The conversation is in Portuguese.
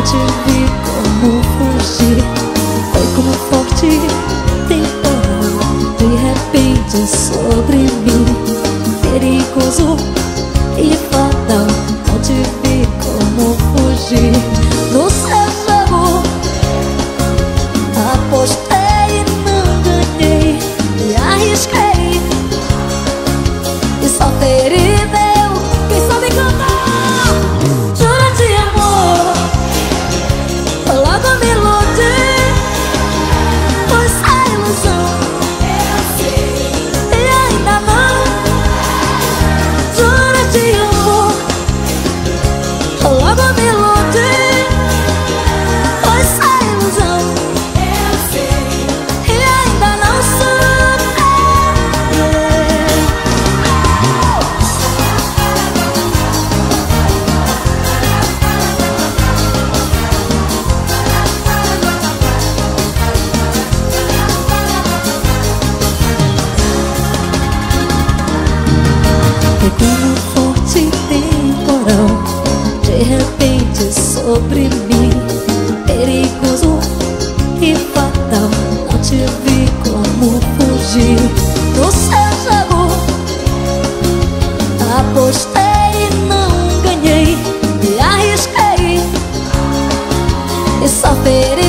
te vi como fugir. Foi como forte temporal, de repente sobre mim. Perigoso e fatal, não te vi como fugir. No seu jogo apostei e não ganhei. Me arrisquei e só feri meu. Quem sabe cantar? Jura de amor, logo me iludi. Pois a ilusão eu sei e ainda não. Jura de amor, logo me iludi. Pois a ilusão eu sei e ainda não pequeno forte temporal, de repente sobre mim. Perigoso e fatal, não te vi como fugir. No seu jogo apostei e não ganhei. Me arrisquei e só feri